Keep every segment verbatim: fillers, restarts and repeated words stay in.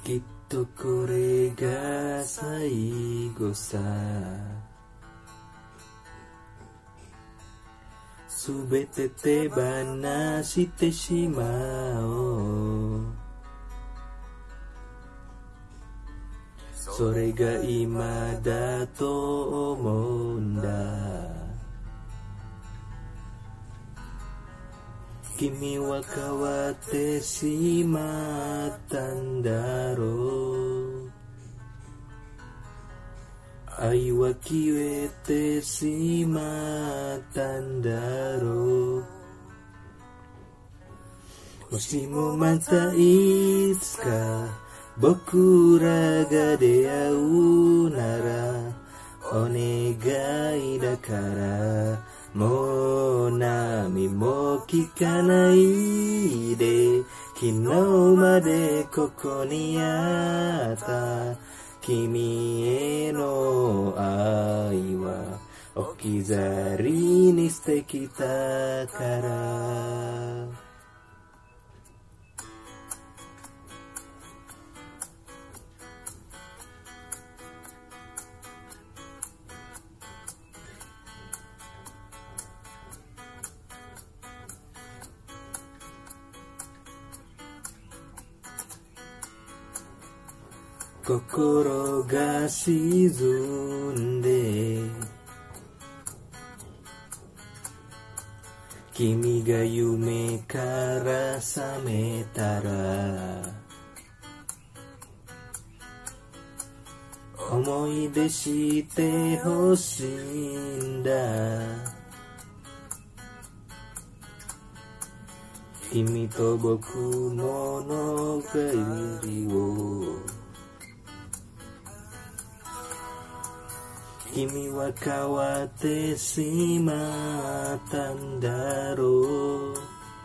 きっとこれが最後さ。すべて手放してしまおう。それが今だと思うんだ。君は変わってしまったんだろう。愛は消えてしまったんだろう。もしもまたいつか僕らが出会うなら、お願いだからもう何も聞かないで。昨日までここにあった君への愛は置き去りに捨てきたから。心が沈んで君が夢から覚めたら、思い出してほしいんだ。君と僕物語を。君は変わってしまったんだろう。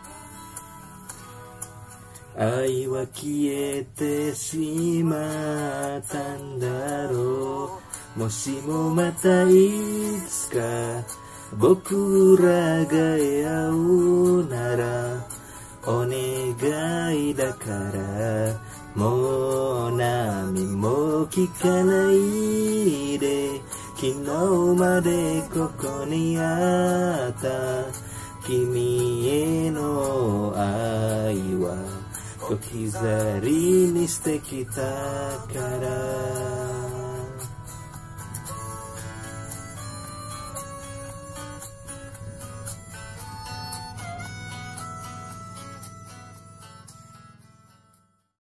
愛は消えてしまったんだろう。もしもまたいつか僕らが会うなら、お願いだからもう何も聞かないで。昨日までここにあった君への愛は置き去りにしてきたから。